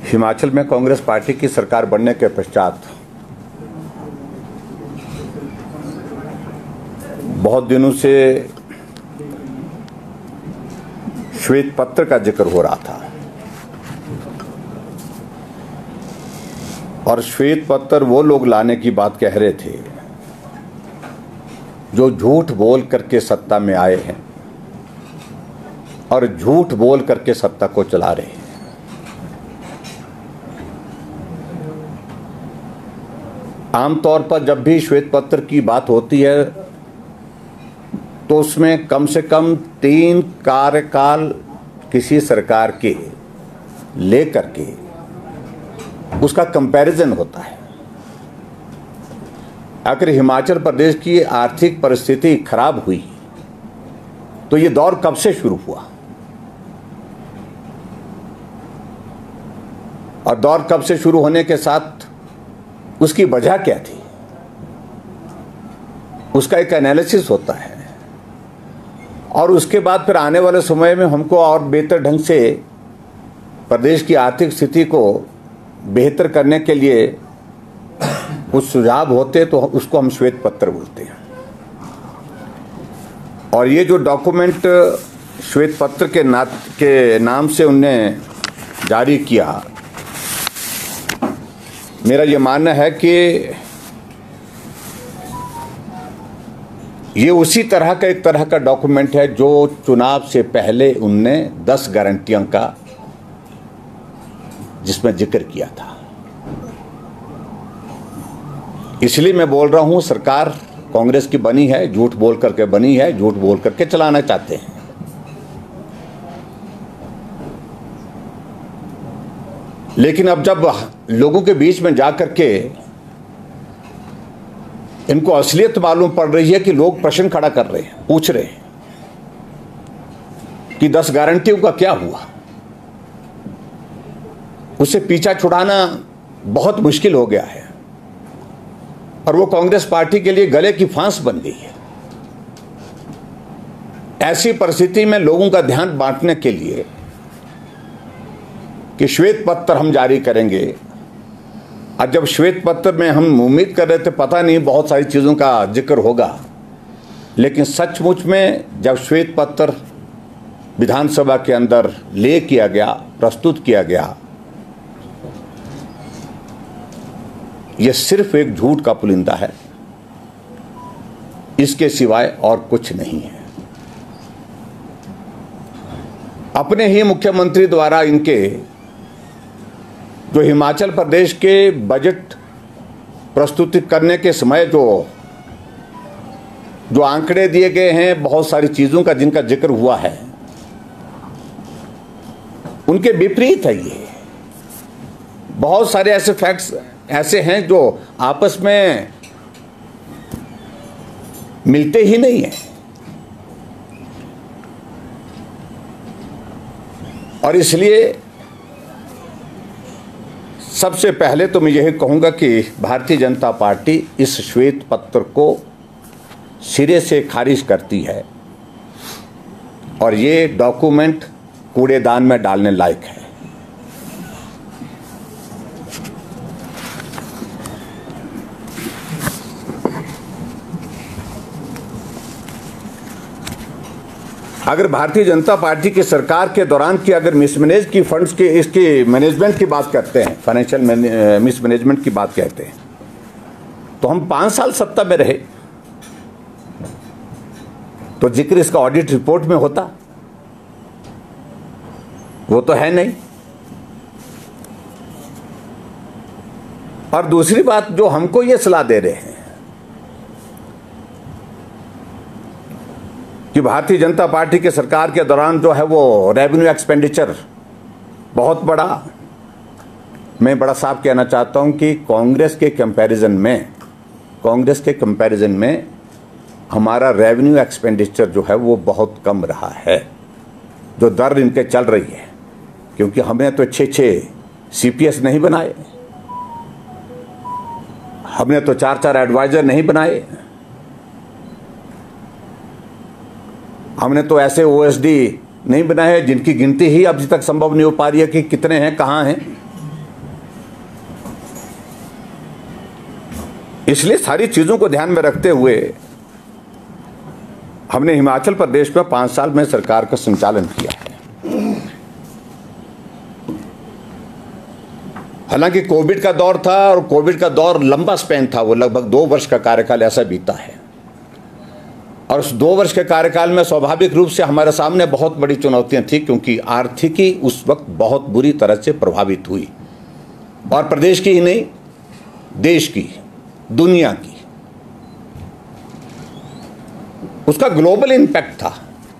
हिमाचल में कांग्रेस पार्टी की सरकार बनने के पश्चात बहुत दिनों से श्वेत पत्र का जिक्र हो रहा था और श्वेत पत्र वो लोग लाने की बात कह रहे थे जो झूठ बोल करके सत्ता में आए हैं और झूठ बोल करके सत्ता को चला रहे हैं। आमतौर पर जब भी श्वेत पत्र की बात होती है तो उसमें कम से कम 3 कार्यकाल किसी सरकार के लेकर के उसका कंपैरिजन होता है। अगर हिमाचल प्रदेश की आर्थिक परिस्थिति खराब हुई तो ये दौर कब से शुरू हुआ और दौर कब से शुरू होने के साथ उसकी वजह क्या थी, उसका एक एनालिसिस होता है और उसके बाद फिर आने वाले समय में हमको और बेहतर ढंग से प्रदेश की आर्थिक स्थिति को बेहतर करने के लिए कुछ सुझाव होते तो उसको हम श्वेत पत्र बोलते हैं। और ये जो डॉक्यूमेंट श्वेत पत्र के नाम से उनने जारी किया, मेरा ये मानना है कि ये उसी तरह का एक तरह का डॉक्यूमेंट है जो चुनाव से पहले उनने 10 गारंटियों का जिसमें जिक्र किया था। इसलिए मैं बोल रहा हूं सरकार कांग्रेस की बनी है, झूठ बोल करके बनी है, झूठ बोल करके चलाना चाहते हैं। लेकिन अब जब लोगों के बीच में जाकर के इनको असलियत मालूम पड़ रही है कि लोग प्रश्न खड़ा कर रहे हैं, पूछ रहे हैं कि 10 गारंटियों का क्या हुआ, उससे पीछा छुड़ाना बहुत मुश्किल हो गया है और वो कांग्रेस पार्टी के लिए गले की फांस बन गई है। ऐसी परिस्थिति में लोगों का ध्यान बांटने के लिए कि श्वेत पत्र हम जारी करेंगे, और जब श्वेत पत्र में हम उम्मीद कर रहे थे पता नहीं बहुत सारी चीज़ों का जिक्र होगा, लेकिन सचमुच में जब श्वेत पत्र विधानसभा के अंदर ले किया गया, प्रस्तुत किया गया, यह सिर्फ एक झूठ का पुलिंदा है, इसके सिवाय और कुछ नहीं है। अपने ही मुख्यमंत्री द्वारा इनके जो हिमाचल प्रदेश के बजट प्रस्तुत करने के समय जो आंकड़े दिए गए हैं, बहुत सारी चीज़ों का जिनका जिक्र हुआ है, उनके विपरीत है। ये बहुत सारे ऐसे फैक्ट्स ऐसे हैं जो आपस में मिलते ही नहीं हैं। और इसलिए सबसे पहले तो मैं यही कहूंगा कि भारतीय जनता पार्टी इस श्वेत पत्र को सिरे से खारिज करती है और ये डॉक्यूमेंट कूड़ेदान में डालने लायक है। अगर भारतीय जनता पार्टी की सरकार के दौरान की अगर मिसमैनेज की फंड्स के इसकी मैनेजमेंट की बात करते हैं, फाइनेंशियल मिसमैनेजमेंट की बात कहते हैं, तो हम 5 साल सत्ता में रहे तो जिक्र इसका ऑडिट रिपोर्ट में होता, वो तो है नहीं। और दूसरी बात जो हमको ये सलाह दे रहे हैं कि भारतीय जनता पार्टी के सरकार के दौरान जो है वो रेवेन्यू एक्सपेंडिचर बहुत बड़ा, मैं बड़ा साफ कहना चाहता हूं कि कांग्रेस के कंपैरिजन में हमारा रेवेन्यू एक्सपेंडिचर जो है वो बहुत कम रहा है, जो दर इनके चल रही है, क्योंकि हमने तो 6 CPS नहीं बनाए, हमने तो 4 एडवाइजर नहीं बनाए, हमने तो ऐसे OSD नहीं बनाए जिनकी गिनती ही अभी तक संभव नहीं हो पा रही है कि कितने हैं, कहाँ हैं। इसलिए सारी चीजों को ध्यान में रखते हुए हमने हिमाचल प्रदेश में 5 साल में सरकार का संचालन किया है। हालांकि कोविड का दौर था और कोविड का दौर लंबा स्पैन था, वो लगभग 2 वर्ष का कार्यकाल ऐसा बीता है। और उस 2 वर्ष के कार्यकाल में स्वाभाविक रूप से हमारे सामने बहुत बड़ी चुनौतियां थी, क्योंकि आर्थिकी उस वक्त बहुत बुरी तरह से प्रभावित हुई, और प्रदेश की ही नहीं, देश की, दुनिया की। उसका ग्लोबल इम्पैक्ट था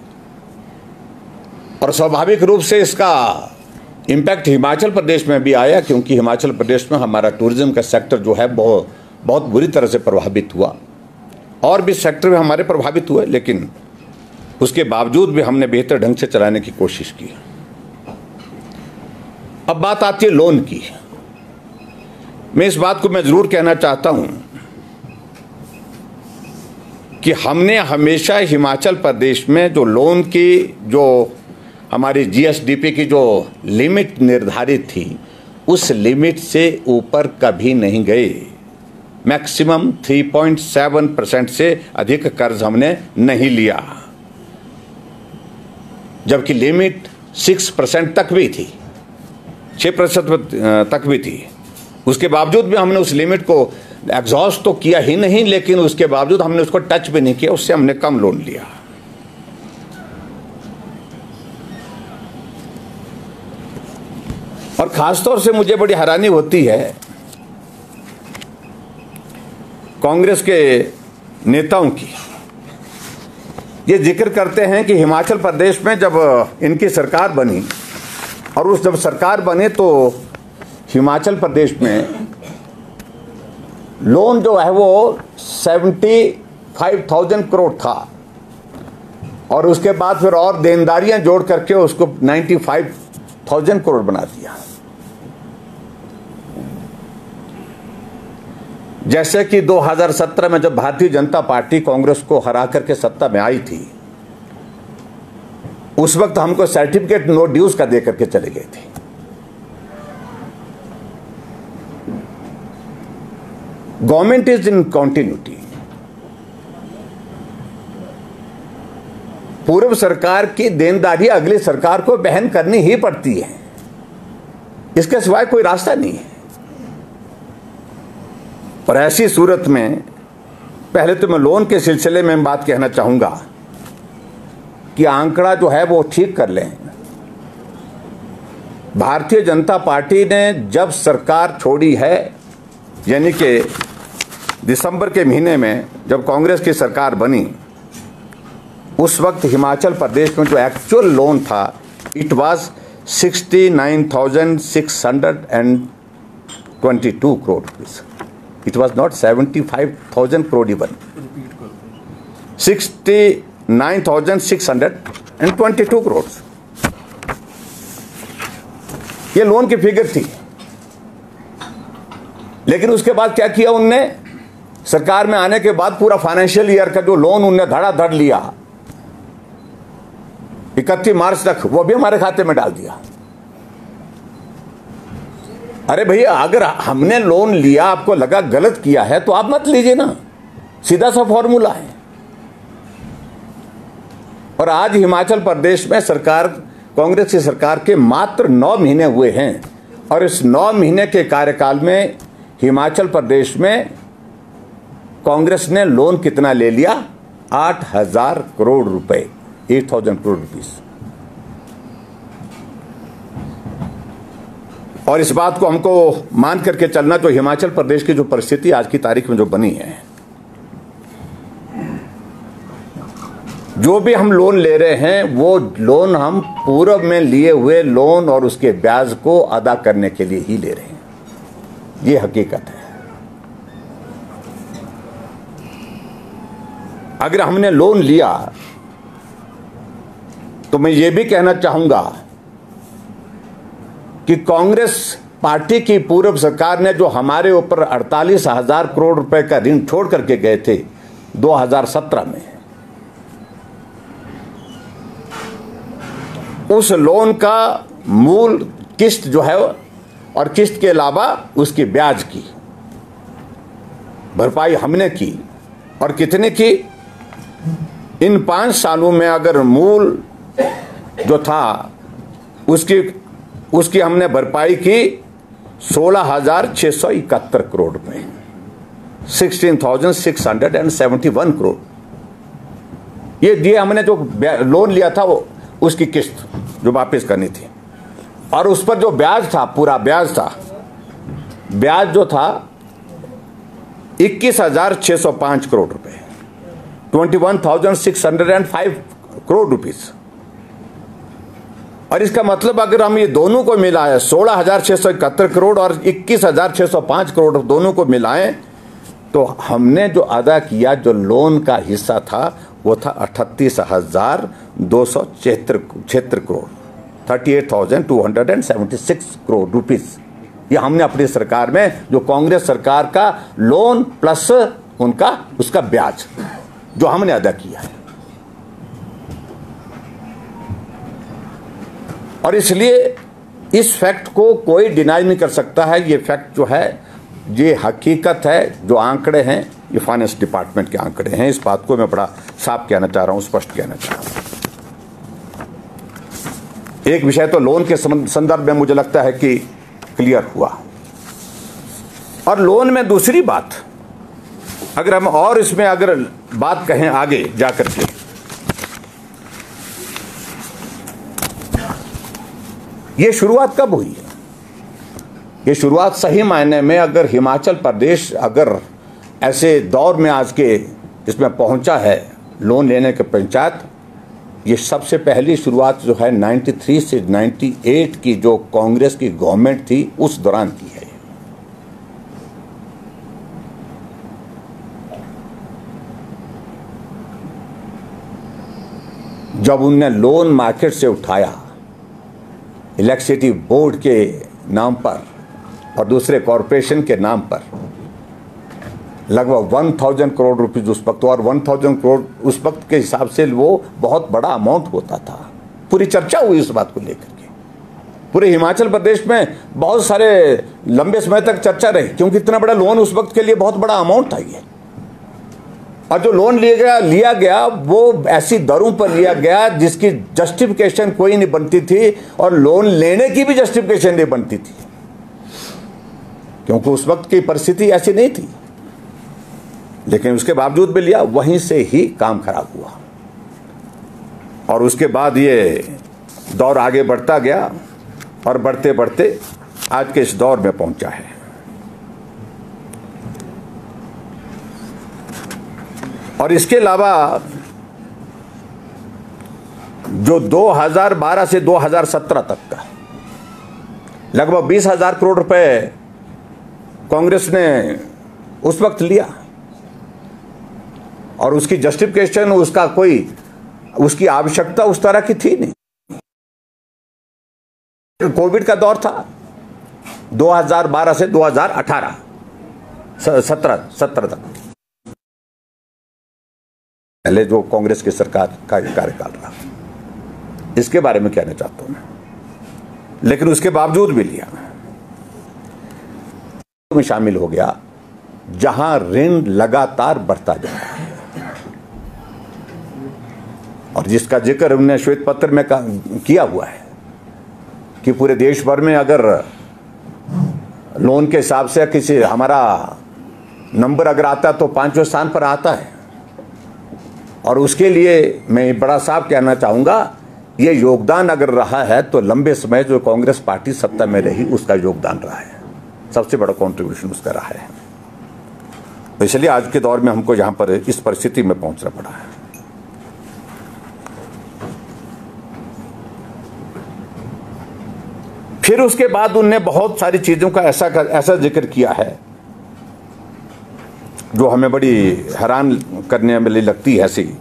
और स्वाभाविक रूप से इसका इम्पैक्ट हिमाचल प्रदेश में भी आया, क्योंकि हिमाचल प्रदेश में हमारा टूरिज्म का सेक्टर जो है बहुत बुरी तरह से प्रभावित हुआ। और भी सेक्टर में हमारे प्रभावित हुए, लेकिन उसके बावजूद भी हमने बेहतर ढंग से चलाने की कोशिश की। अब बात आती है लोन की। मैं इस बात को जरूर कहना चाहता हूं कि हमने हमेशा हिमाचल प्रदेश में जो लोन की, जो हमारी जीएसडीपी की जो लिमिट निर्धारित थी, उस लिमिट से ऊपर कभी नहीं गए। मैक्सिमम 3.7% से अधिक कर्ज हमने नहीं लिया, जबकि लिमिट 6% तक भी थी, 6% तक भी थी। उसके बावजूद भी हमने उस लिमिट को एग्जॉस्ट तो किया ही नहीं, लेकिन उसके बावजूद हमने उसको टच भी नहीं किया, उससे हमने कम लोन लिया। और खासतौर से मुझे बड़ी हैरानी होती है कांग्रेस के नेताओं की। ये जिक्र करते हैं कि हिमाचल प्रदेश में जब इनकी सरकार बनी, और उस जब सरकार बने तो हिमाचल प्रदेश में लोन जो है वो 75,000 करोड़ था, और उसके बाद फिर और देनदारियां जोड़ करके उसको 95,000 करोड़ बना दिया। जैसे कि 2017 में जब भारतीय जनता पार्टी कांग्रेस को हरा करके सत्ता में आई थी, उस वक्त हमको सर्टिफिकेट नो ड्यूज का दे करके चले गए थे। Government is in continuity. पूर्व सरकार की देनदारी अगली सरकार को वहन करनी ही पड़ती है, इसके सिवाय कोई रास्ता नहीं है। और ऐसी सूरत में पहले तो मैं लोन के सिलसिले में बात कहना चाहूंगा कि आंकड़ा जो है वो ठीक कर लें। भारतीय जनता पार्टी ने जब सरकार छोड़ी है, यानी कि दिसंबर के महीने में जब कांग्रेस की सरकार बनी, उस वक्त हिमाचल प्रदेश में जो एक्चुअल लोन था, it was 69,622 crore rupees. It was not 75,000 crore even. 69,622 crore ये लोन की फिगर थी। लेकिन उसके बाद क्या किया उनने? सरकार में आने के बाद पूरा फाइनेंशियल ईयर का जो लोन उनने धड़ाधड़ लिया 31 मार्च तक, वो भी हमारे खाते में डाल दिया। अरे भैया, अगर हमने लोन लिया, आपको लगा गलत किया है, तो आप मत लीजिए ना, सीधा सा फॉर्मूला है। और आज हिमाचल प्रदेश में सरकार, कांग्रेस की सरकार के मात्र 9 महीने हुए हैं, और इस 9 महीने के कार्यकाल में हिमाचल प्रदेश में कांग्रेस ने लोन कितना ले लिया? 8,000 करोड़ रुपए, 8,000 करोड़ रुपीस। और इस बात को हमको मान करके चलना, जो हिमाचल प्रदेश की जो परिस्थिति आज की तारीख में जो बनी है, जो भी हम लोन ले रहे हैं, वो लोन हम पूर्व में लिए हुए लोन और उसके ब्याज को अदा करने के लिए ही ले रहे हैं। ये हकीकत है। अगर हमने लोन लिया तो मैं ये भी कहना चाहूंगा कि कांग्रेस पार्टी की पूर्व सरकार ने जो हमारे ऊपर 48,000 करोड़ रुपए का ऋण छोड़ करके गए थे 2017 में, उस लोन का मूल किस्त जो है और किस्त के अलावा उसकी ब्याज की भरपाई हमने की। और कितने की? इन 5 सालों में अगर मूल जो था उसकी हमने भरपाई की 16,671 करोड़ रुपए, 16,671 करोड़। ये हमने जो लोन लिया था वो उसकी किस्त जो वापस करनी थी। और उस पर जो ब्याज था, पूरा ब्याज था, ब्याज जो था 21,605 करोड़ रुपए, 21,605 करोड़ रुपीस। और इसका मतलब अगर हम ये दोनों को मिलाएं, 16,671 करोड़ और 21,605 करोड़ दोनों को मिलाएं, तो हमने जो अदा किया, जो लोन का हिस्सा था, वो था 38,276 करोड़, 38,276 करोड़ रुपीस। ये हमने अपनी सरकार में, जो कांग्रेस सरकार का लोन प्लस उसका ब्याज जो हमने अदा किया है। और इसलिए इस फैक्ट को कोई डिनाई नहीं कर सकता है। ये फैक्ट जो है, ये हकीकत है। जो आंकड़े हैं ये फाइनेंस डिपार्टमेंट के आंकड़े हैं। इस बात को मैं बड़ा साफ कहना चाह रहा हूं, स्पष्ट कहना चाह रहा हूं। एक विषय तो लोन के संदर्भ में मुझे लगता है कि क्लियर हुआ। और लोन में दूसरी बात, अगर हम और इसमें अगर बात कहें आगे जाकर के, ये शुरुआत कब हुई है? ये शुरुआत सही मायने में अगर हिमाचल प्रदेश अगर ऐसे दौर में आज के इसमें पहुंचा है लोन लेने के पंचायत, ये सबसे पहली शुरुआत जो है 93 से 98 की जो कांग्रेस की गवर्नमेंट थी उस दौरान की है। जब उनने लोन मार्केट से उठाया इलेक्ट्रिसिटी बोर्ड के नाम पर और दूसरे कॉरपोरेशन के नाम पर, लगभग 1000 करोड़ रुपीस उस वक्त, और 1000 करोड़ उस वक्त के हिसाब से वो बहुत बड़ा अमाउंट होता था। पूरी चर्चा हुई इस बात को लेकर के, पूरे हिमाचल प्रदेश में बहुत सारे लंबे समय तक चर्चा रही, क्योंकि इतना बड़ा लोन उस वक्त के लिए बहुत बड़ा अमाउंट था ये। और जो लोन लिया गया वो ऐसी दरों पर लिया गया जिसकी जस्टिफिकेशन कोई नहीं बनती थी, और लोन लेने की भी जस्टिफिकेशन नहीं बनती थी, क्योंकि उस वक्त की परिस्थिति ऐसी नहीं थी। लेकिन उसके बावजूद भी लिया, वहीं से ही काम खराब हुआ। और उसके बाद ये दौर आगे बढ़ता गया और बढ़ते बढ़ते आज के इस दौर में पहुंचा है। और इसके अलावा जो 2012 से 2017 तक का लगभग 20,000 करोड़ रुपए कांग्रेस ने उस वक्त लिया, और उसकी जस्टिफिकेशन, उसकी आवश्यकता उस तरह की थी नहीं। कोविड का दौर था 2012 से 2018 17 तक, पहले जो कांग्रेस की सरकार का कार्यकाल रहा। इसके बारे में कहना चाहता हूं मैं। लेकिन उसके बावजूद भी लिया में शामिल हो गया, जहां ऋण लगातार बढ़ता जा रहा है, और जिसका जिक्र हमने श्वेत पत्र में किया हुआ है कि पूरे देश भर में अगर लोन के हिसाब से किसी हमारा नंबर अगर आता है तो 5वें स्थान पर आता है। और उसके लिए मैं बड़ा साफ कहना चाहूंगा, ये योगदान अगर रहा है तो लंबे समय जो कांग्रेस पार्टी सत्ता में रही उसका योगदान रहा है, सबसे बड़ा कंट्रीब्यूशन उसका रहा है। तो इसलिए आज के दौर में हमको यहां पर इस परिस्थिति में पहुंचना पड़ा है। फिर उसके बाद उनने बहुत सारी चीजों का ऐसा जिक्र किया है जो हमें बड़ी हैरान करने में लगती है। ऐसी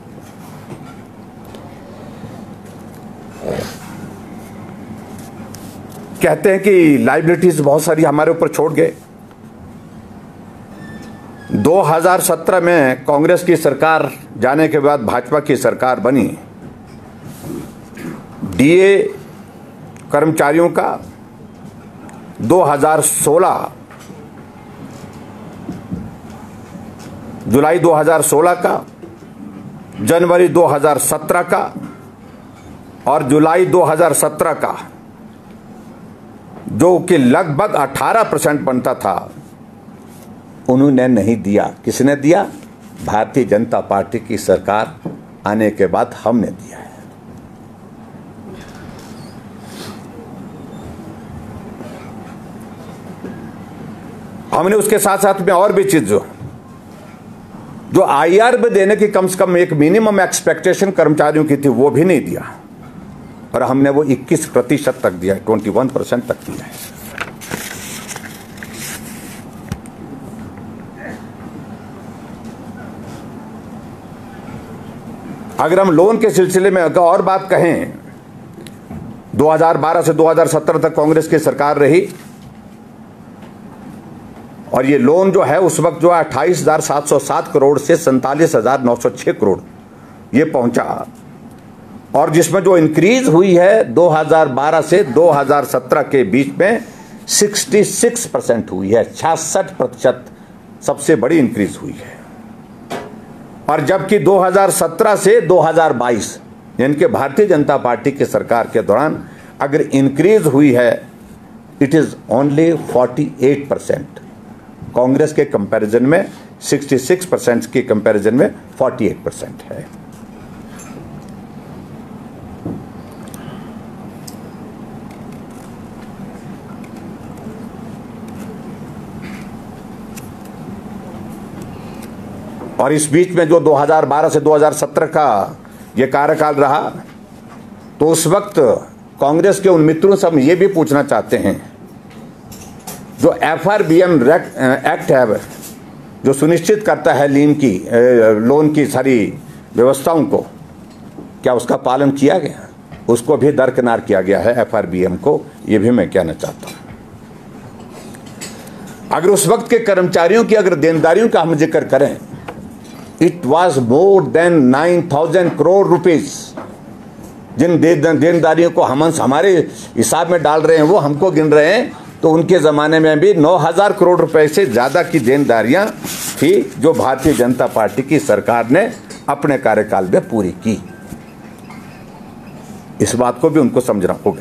कहते हैं कि लायबिलिटीज बहुत सारी हमारे ऊपर छोड़ गए। 2017 में कांग्रेस की सरकार जाने के बाद भाजपा की सरकार बनी, डीए कर्मचारियों का 2016 जुलाई 2016 का, जनवरी 2017 का और जुलाई 2017 का जो कि लगभग 18% बनता था, उन्होंने नहीं दिया। किसने दिया? भारतीय जनता पार्टी की सरकार आने के बाद हमने दिया है। हमने उसके साथ साथ में और भी चीज जो आईआर में देने की कम से कम एक मिनिमम एक्सपेक्टेशन कर्मचारियों की थी, वो भी नहीं दिया, और हमने वो 21% तक दिया, 21% तक दिया है। अगर हम लोन के सिलसिले में और बात कहें, 2012 से 2017 तक कांग्रेस की सरकार रही और ये लोन जो है उस वक्त जो है 28,707 करोड़ से 47,906 करोड़ ये पहुंचा, और जिसमें जो इंक्रीज हुई है 2012 से 2017 के बीच में 66% हुई है, 66% सबसे बड़ी इंक्रीज हुई है। और जबकि 2017 से 2022 यानी कि भारतीय जनता पार्टी की सरकार के दौरान अगर इंक्रीज हुई है, इट इज ओनली 48%। कांग्रेस के कंपैरिजन में 66% के कंपैरिजन में 48% है। और इस बीच में जो 2012 से 2017 का ये कार्यकाल रहा, तो उस वक्त कांग्रेस के उन मित्रों से हम ये भी पूछना चाहते हैं, जो FRBM एक्ट है जो सुनिश्चित करता है लोन की सारी व्यवस्थाओं को, क्या उसका पालन किया गया? उसको भी दरकिनार किया गया है FRBM को, ये भी मैं कहना चाहता हूं। अगर उस वक्त के कर्मचारियों की अगर देनदारियों का हम जिक्र करें, it was more than 9,000 crore rupees. जिन देनदारियों को हम हमारे हिसाब में डाल रहे हैं, वो हमको गिन रहे हैं, तो उनके ज़माने में भी 9,000 करोड़ रुपए से ज़्यादा की देनदारियां थी जो भारतीय जनता पार्टी की सरकार ने अपने कार्यकाल में पूरी की। इस बात को भी उनको समझना होगा।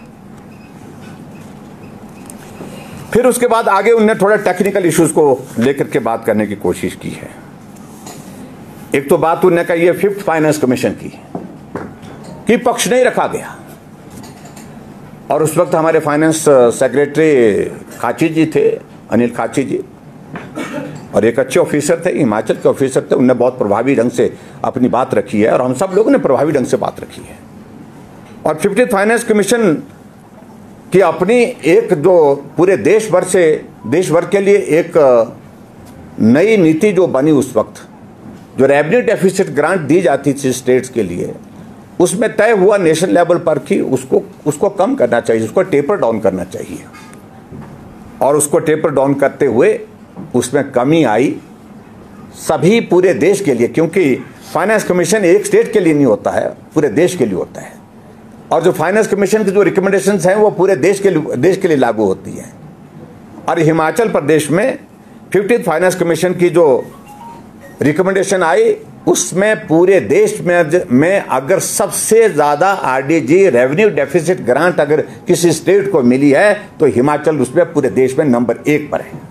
फिर उसके बाद आगे उनने थोड़ा टेक्निकल इश्यूज को लेकर के बात करने की कोशिश की है। एक तो बात उन्होंने कही है 5th फाइनेंस कमीशन की पक्ष नहीं रखा गया, और उस वक्त हमारे फाइनेंस सेक्रेटरी खाची जी थे, अनिल खाची जी, और एक अच्छे ऑफिसर थे, हिमाचल के ऑफिसर थे। उन्होंने बहुत प्रभावी ढंग से अपनी बात रखी है और हम सब लोगों ने प्रभावी ढंग से बात रखी है। और 50th फाइनेंस कमीशन की अपनी एक जो पूरे देश भर के लिए एक नई नीति जो बनी उस वक्त, जो रेवेन्यू डेफिसिट ग्रांट दी जाती थी स्टेट्स के लिए, उसमें तय हुआ नेशनल लेवल पर कि उसको कम करना चाहिए, उसको टेपर डाउन करना चाहिए। और उसको टेपर डाउन करते हुए उसमें कमी आई सभी पूरे देश के लिए, क्योंकि फाइनेंस कमीशन एक स्टेट के लिए नहीं होता है, पूरे देश के लिए होता है। और जो फाइनेंस कमीशन की जो रिकमेंडेशंस हैं वो पूरे देश के लिए लागू होती है। और हिमाचल प्रदेश में 50th फाइनेंस कमीशन की जो रिकमेंडेशन आई, उसमें पूरे देश में अगर सबसे ज्यादा आरडीजी रेवेन्यू डेफिसिट ग्रांट अगर किसी स्टेट को मिली है तो हिमाचल उसमें पूरे देश में नंबर 1 पर है।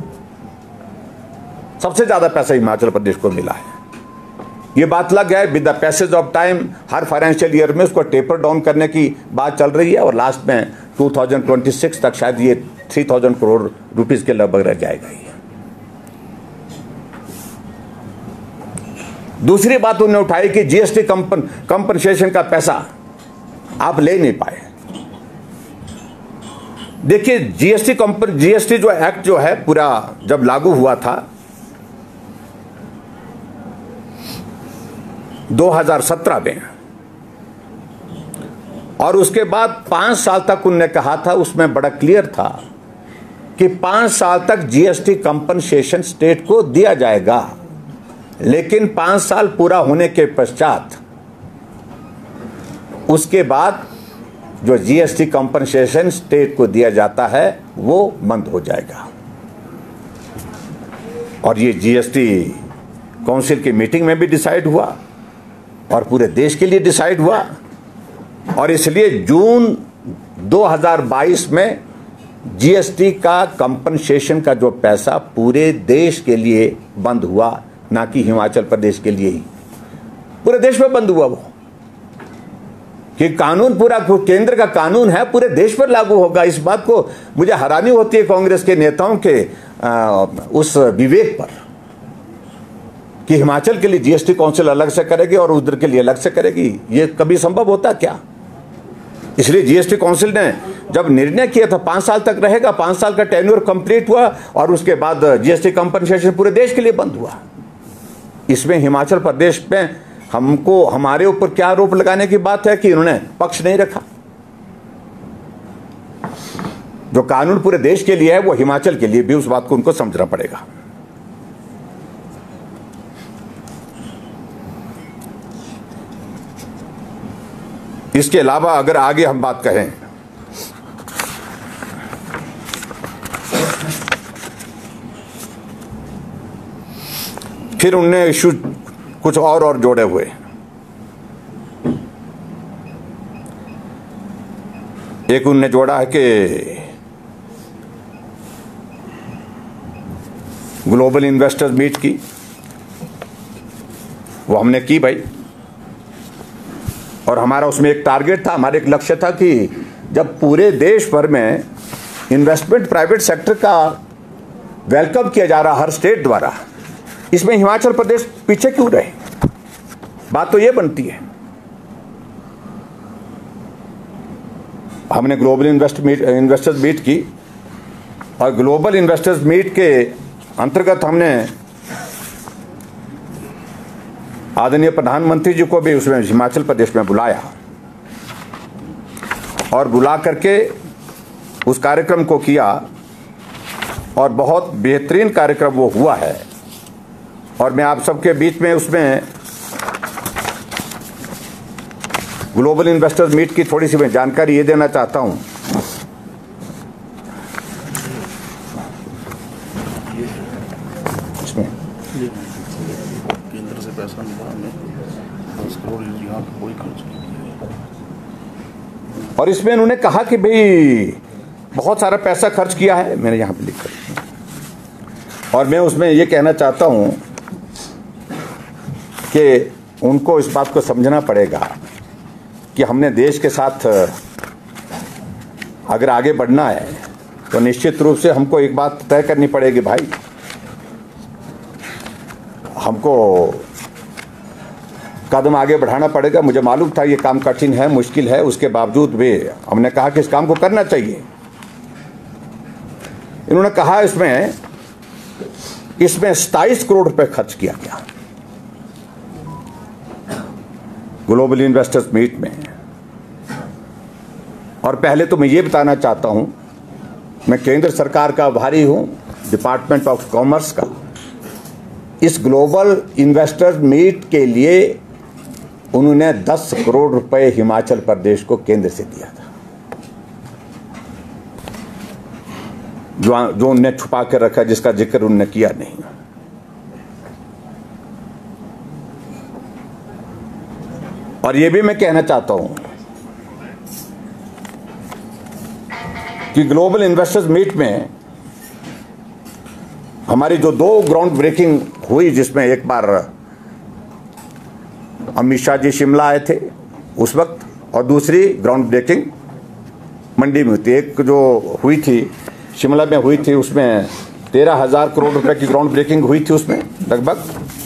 सबसे ज्यादा पैसा हिमाचल प्रदेश को मिला है। ये बात लग गया है, with the passage of time हर फाइनेंशियल ईयर में उसको टेपर डाउन करने की बात चल रही है, और लास्ट में 2026 तक शायद ये 3,000 करोड़ रुपीज के लगभग रह जाएगा। ये दूसरी बात उन्होंने उठाई कि जीएसटी कंपनसेशन का पैसा आप ले नहीं पाए। देखिए, जीएसटी जो एक्ट जो है पूरा जब लागू हुआ था 2017 में, और उसके बाद 5 साल तक उन्होंने कहा था, उसमें बड़ा क्लियर था कि 5 साल तक जीएसटी कंपनसेशन स्टेट को दिया जाएगा। लेकिन 5 साल पूरा होने के पश्चात उसके बाद जो जीएसटी कंपनसेशन स्टेट को दिया जाता है वो बंद हो जाएगा। और ये जीएसटी काउंसिल की मीटिंग में भी डिसाइड हुआ और पूरे देश के लिए डिसाइड हुआ। और इसलिए जून 2022 में जीएसटी का कंपनसेशन का जो पैसा पूरे देश के लिए बंद हुआ, ना कि हिमाचल प्रदेश के लिए ही, पूरे देश में बंद हुआ वो, कि कानून पूरा केंद्र का कानून है, पूरे देश पर लागू होगा। इस बात को मुझे हैरानी होती है कांग्रेस के नेताओं के उस विवेक पर कि हिमाचल के लिए जीएसटी काउंसिल अलग से करेगी और उधर के लिए अलग से करेगी। ये कभी संभव होता क्या? इसलिए जीएसटी काउंसिल ने जब निर्णय किया था 5 साल तक रहेगा, 5 साल का टेन्योर कंप्लीट हुआ और उसके बाद जीएसटी कंपनसेशन पूरे देश के लिए बंद हुआ। इसमें हिमाचल प्रदेश में हमको हमारे ऊपर क्या आरोप लगाने की बात है कि इन्होंने पक्ष नहीं रखा। जो कानून पूरे देश के लिए है वो हिमाचल के लिए भी, उस बात को उनको समझना पड़ेगा। इसके अलावा अगर आगे हम बात करें, फिर उनने इशू कुछ और जोड़े हुए। एक उनने जोड़ा है कि ग्लोबल इन्वेस्टर्स मीट की, वो हमने की भाई, और हमारा उसमें एक टारगेट था, हमारा एक लक्ष्य था कि जब पूरे देश भर में इन्वेस्टमेंट प्राइवेट सेक्टर का वेलकम किया जा रहा हर स्टेट द्वारा, इसमें हिमाचल प्रदेश पीछे क्यों रहे? बात तो ये बनती है। हमने ग्लोबल इन्वेस्टर्स मीट की और ग्लोबल इन्वेस्टर्स मीट के अंतर्गत हमने आदरणीय प्रधानमंत्री जी को भी उसमें हिमाचल प्रदेश में बुलाया और बुला करके उस कार्यक्रम को किया और बहुत बेहतरीन कार्यक्रम वो हुआ है। और मैं आप सबके बीच में उसमें ग्लोबल इन्वेस्टर्स मीट की थोड़ी सी मैं जानकारी ये देना चाहता हूं। इसमें केंद्र से पैसा मिला, हमें 10 करोड़ यहाँ पे कोई खर्च नहीं किया। और इसमें उन्होंने कहा कि भाई बहुत सारा पैसा खर्च किया है, मैंने यहाँ पे लिखा। और मैं उसमें ये कहना चाहता हूँ कि उनको इस बात को समझना पड़ेगा कि हमने देश के साथ अगर आगे बढ़ना है तो निश्चित रूप से हमको एक बात तय करनी पड़ेगी भाई, हमको कदम आगे बढ़ाना पड़ेगा। मुझे मालूम था ये काम कठिन है, मुश्किल है, उसके बावजूद भी हमने कहा कि इस काम को करना चाहिए। इन्होंने कहा इसमें 27 करोड़ रुपए खर्च किया गया ग्लोबल इन्वेस्टर्स मीट में। और पहले तो मैं ये बताना चाहता हूं, मैं केंद्र सरकार का आभारी हूं, डिपार्टमेंट ऑफ कॉमर्स का। इस ग्लोबल इन्वेस्टर्स मीट के लिए उन्होंने 10 करोड़ रुपए हिमाचल प्रदेश को केंद्र से दिया था, जो उन्होंने छुपा कर रखा, जिसका जिक्र उन्होंने किया नहीं। और यह भी मैं कहना चाहता हूं कि ग्लोबल इन्वेस्टर्स मीट में हमारी जो 2 ग्राउंड ब्रेकिंग हुई, जिसमें एक बार अमित शाह जी शिमला आए थे उस वक्त, और दूसरी ग्राउंड ब्रेकिंग मंडी में हुई थी। एक जो हुई थी शिमला में हुई थी, उसमें 13,000 करोड़ रुपए की ग्राउंड ब्रेकिंग हुई थी उसमें लगभग।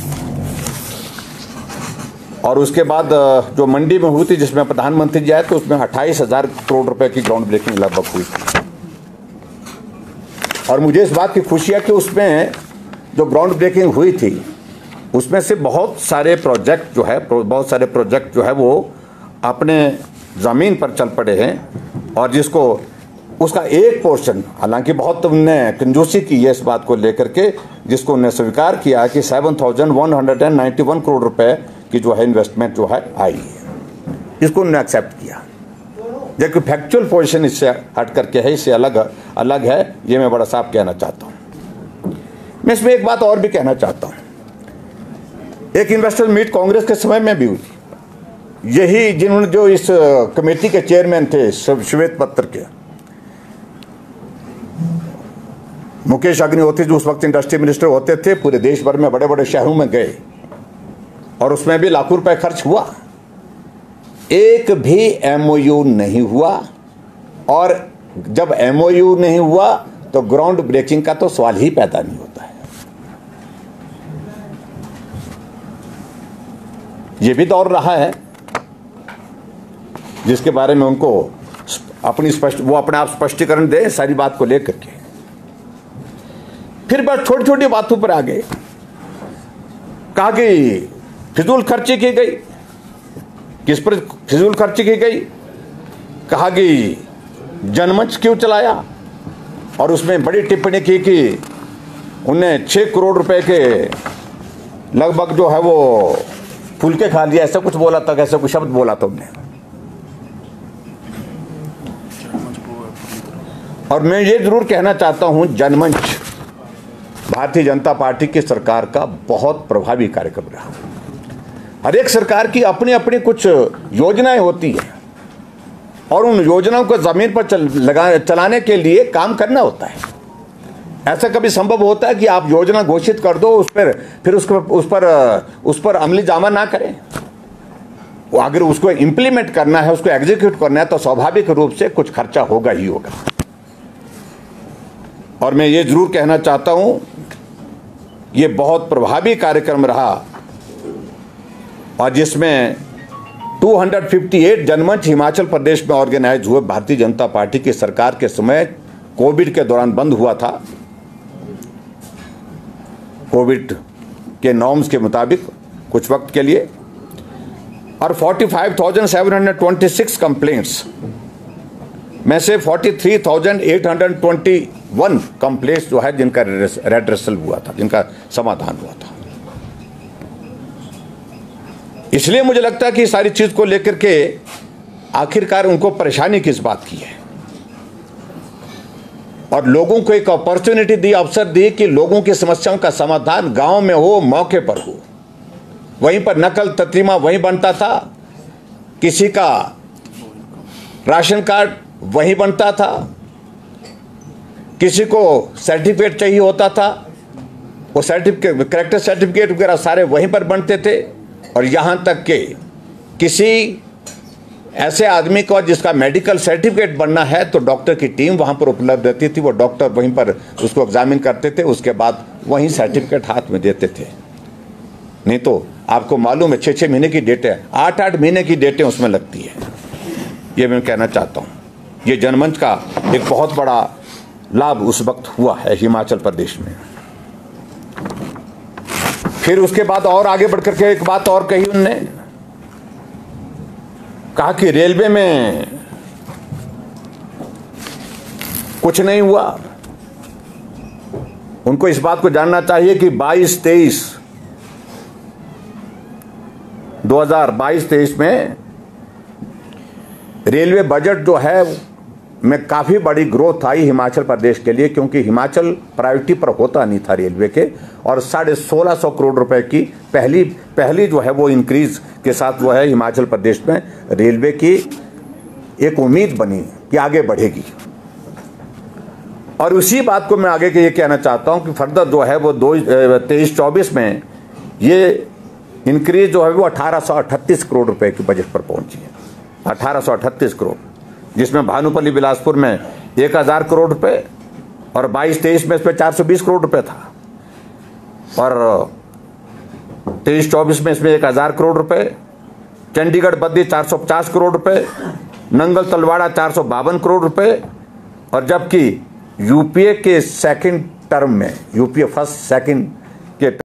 और उसके बाद जो मंडी में हुई थी जिसमें प्रधानमंत्री जी आए, तो उसमें 28,000 करोड़ रुपए की ग्राउंड ब्रेकिंग लगभग हुई थी। और मुझे इस बात की खुशी है कि उसमें जो ग्राउंड ब्रेकिंग हुई थी उसमें से बहुत सारे प्रोजेक्ट जो है वो अपने ज़मीन पर चल पड़े हैं। और जिसको उसका एक पोर्शन, हालांकि बहुत उनने कंजूसी की है इस बात को लेकर के, जिसको उन्हें स्वीकार किया कि 7,191 करोड़ रुपए की जो है इन्वेस्टमेंट जो है आई है, इसको उन्होंने एक्सेप्ट किया। जबकि फैक्चुअल पोजीशन इससे हट करके है, इससे अलग है, ये मैं बड़ा साफ कहना चाहता हूँ। मैं इसमें एक बात और भी कहना चाहता हूँ एक इन्वेस्टर मीट कांग्रेस के समय में भी हुई। यही जिन्होंने जो इस कमेटी के चेयरमैन थे श्वेत पत्र के, मुकेश अग्निहोत्री, जो उस वक्त इंडस्ट्री मिनिस्टर होते थे, पूरे देश भर में बड़े बड़े शहरों में गए और उसमें भी लाखों रुपए खर्च हुआ। एक भी एमओयू नहीं हुआ, और जब एमओयू नहीं हुआ तो ग्राउंड ब्रेकिंग का तो सवाल ही पैदा नहीं होता है। यह भी दौर रहा है जिसके बारे में उनको वो अपने आप स्पष्टीकरण दे सारी बात को लेकर के। फिर बस छोटी छोटी बातों पर आ गए, कहा कि फिजूल खर्ची की गई। किस पर फिजूल खर्ची की गई? कहा कि जनमंच क्यों चलाया, और उसमें बड़ी टिप्पणी की कि उन्हें 6 करोड़ रुपए के लगभग जो है वो फुलके खा लिया, ऐसा कुछ बोला था, ऐसा कुछ शब्द बोला था उन्हें। और मैं ये जरूर कहना चाहता हूं, जनमंच भारतीय जनता पार्टी की सरकार का बहुत प्रभावी कार्यक्रम रहा। हर एक सरकार की अपनी अपनी कुछ योजनाएं होती हैं, और उन योजनाओं को जमीन पर चलाने के लिए काम करना होता है। ऐसा कभी संभव होता है कि आप योजना घोषित कर दो, फिर उस पर अमली जामा ना करें? वो अगर उसको इंप्लीमेंट करना है, उसको एग्जीक्यूट करना है, तो स्वाभाविक रूप से कुछ खर्चा होगा ही होगा। और मैं ये जरूर कहना चाहता हूं, ये बहुत प्रभावी कार्यक्रम रहा, और जिसमें 258 जनमंच हिमाचल प्रदेश में ऑर्गेनाइज हुए। भारतीय जनता पार्टी की सरकार के समय कोविड के दौरान बंद हुआ था, कोविड के नॉर्म्स के मुताबिक कुछ वक्त के लिए, और 45,726 कंप्लेंट्स में से 43,821 कंप्लेंट्स जो है जिनका रेड्रेसल हुआ था, जिनका समाधान हुआ था। इसलिए मुझे लगता है कि सारी चीज को लेकर के आखिरकार उनको परेशानी किस बात की है, और लोगों को एक अपॉर्चुनिटी दी, अवसर दी कि लोगों की समस्याओं का समाधान गांव में हो, मौके पर हो। वहीं पर नकल तत्रीमा वहीं बनता था, किसी का राशन कार्ड वहीं बनता था, किसी को सर्टिफिकेट चाहिए होता था, वो सर्टिफिकेट, करेक्टर सर्टिफिकेट वगैरह सारे वहीं पर बनते थे। और यहां तक कि किसी ऐसे आदमी को जिसका मेडिकल सर्टिफिकेट बनना है तो डॉक्टर की टीम वहां पर उपलब्ध रहती थी, वो डॉक्टर वहीं पर उसको एग्जामिन करते थे, उसके बाद वहीं सर्टिफिकेट हाथ में देते थे। नहीं तो आपको मालूम है 6-6 महीने की डेटें, 8-8 महीने की डेटें उसमें लगती है। ये मैं कहना चाहता हूं, ये जनमंच का एक बहुत बड़ा लाभ उस वक्त हुआ है हिमाचल प्रदेश में। फिर उसके बाद और आगे बढ़कर के एक बात और कही उनने, कहा कि रेलवे में कुछ नहीं हुआ। उनको इस बात को जानना चाहिए कि 2022-23 में रेलवे बजट जो है में काफी बड़ी ग्रोथ आई हिमाचल प्रदेश के लिए, क्योंकि हिमाचल प्रायोरिटी पर होता नहीं था रेलवे के, और 1650 करोड़ रुपए की पहली जो है वो इंक्रीज के साथ वो है हिमाचल प्रदेश में रेलवे की एक उम्मीद बनी कि आगे बढ़ेगी। और उसी बात को मैं आगे के ये कहना चाहता हूं कि फर्दर जो है वो 23-24 में ये इंक्रीज जो है वो 1838 करोड़ रुपए की बजट पर पहुंची है। 1838 करोड़, जिसमें भानुपल्ली बिलासपुर में 1000 करोड़ रुपए, और 22-23 में इसमें 420 करोड़ रुपए था, और 23-24 में इसमें 1000 करोड़ रुपए। चंडीगढ़ बद्दी 450 करोड़ रुपए, नंगल तलवाड़ा 452 करोड़ रुपए, और जबकि यूपीए के सेकंड टर्म में, यूपीए फर्स्ट सेकंड के